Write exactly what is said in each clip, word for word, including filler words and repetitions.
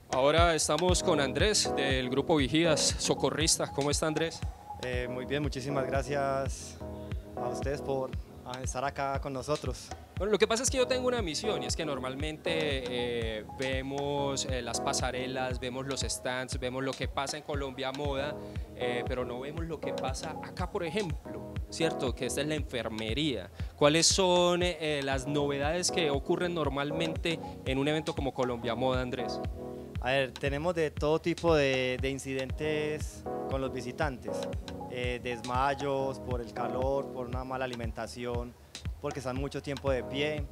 Ahora estamos con Andrés del grupo Vigías, socorrista. ¿Cómo está Andrés? Eh, muy bien, muchísimas gracias a ustedes por ah, estar acá con nosotros. Bueno, lo que pasa es que yo tengo una misión y es que normalmente eh, vemos eh, las pasarelas, vemos los stands, vemos lo que pasa en Colombia Moda, eh, pero no vemos lo que pasa acá, por ejemplo, ¿cierto? Que esta es la enfermería. ¿Cuáles son eh, las novedades que ocurren normalmente en un evento como Colombia Moda, Andrés? A ver, tenemos de todo tipo de, de incidentes con los visitantes, eh, desmayos por el calor, por una mala alimentación, porque están mucho tiempo de pie,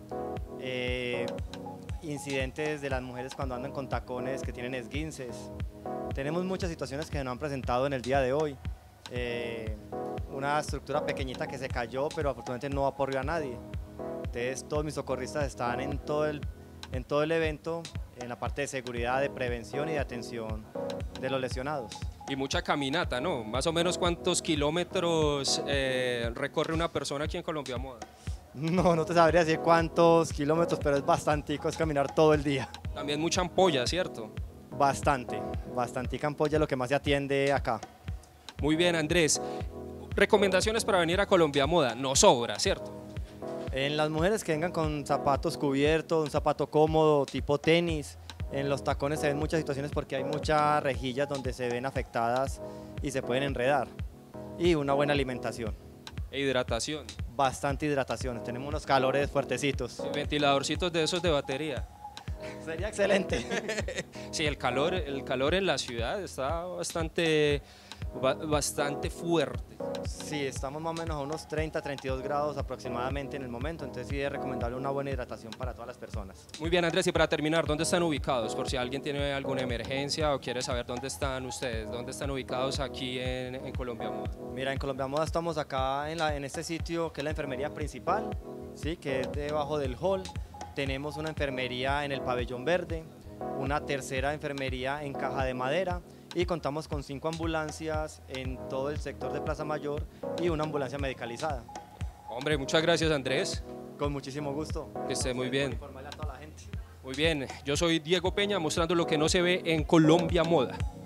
eh, incidentes de las mujeres cuando andan con tacones que tienen esguinces. Tenemos muchas situaciones que nos han presentado en el día de hoy. Eh, una estructura pequeñita que se cayó, pero afortunadamente no aporrió a nadie. Entonces todos mis socorristas están en todo el, en todo el evento, en la parte de seguridad, de prevención y de atención de los lesionados. Y mucha caminata, ¿no? Más o menos cuántos kilómetros eh, recorre una persona aquí en Colombia Moda. No, no te sabría decir cuántos kilómetros, pero es bastante, es caminar todo el día. También mucha ampolla, ¿cierto? Bastante, bastante ampolla es lo que más se atiende acá. Muy bien, Andrés. Recomendaciones para venir a Colombia Moda, no sobra, ¿cierto? En las mujeres que vengan con zapatos cubiertos, un zapato cómodo, tipo tenis. En los tacones se ven muchas situaciones porque hay muchas rejillas donde se ven afectadas y se pueden enredar. Y una buena alimentación. E hidratación. Bastante hidratación, tenemos unos calores fuertecitos. Y ventiladorcitos de esos de batería. Sería excelente. Sí, el calor, el calor en la ciudad está bastante, bastante fuerte. Sí, estamos más o menos a unos treinta, treinta y dos grados aproximadamente en el momento, entonces sí es recomendable una buena hidratación para todas las personas. Muy bien, Andrés, y para terminar, ¿dónde están ubicados? Por si alguien tiene alguna emergencia o quiere saber dónde están ustedes, dónde están ubicados aquí en, en Colombia Moda. Mira, en Colombia Moda estamos acá en, la, en este sitio que es la enfermería principal, ¿sí? Que es debajo del hall. Tenemos una enfermería en el pabellón verde, una tercera enfermería en caja de madera y contamos con cinco ambulancias en todo el sector de Plaza Mayor y una ambulancia medicalizada. Hombre, muchas gracias, Andrés. Con muchísimo gusto. Que esté muy bien. Informarle a toda la gente. Muy bien, yo soy Diego Peña mostrando lo que no se ve en Colombia Moda.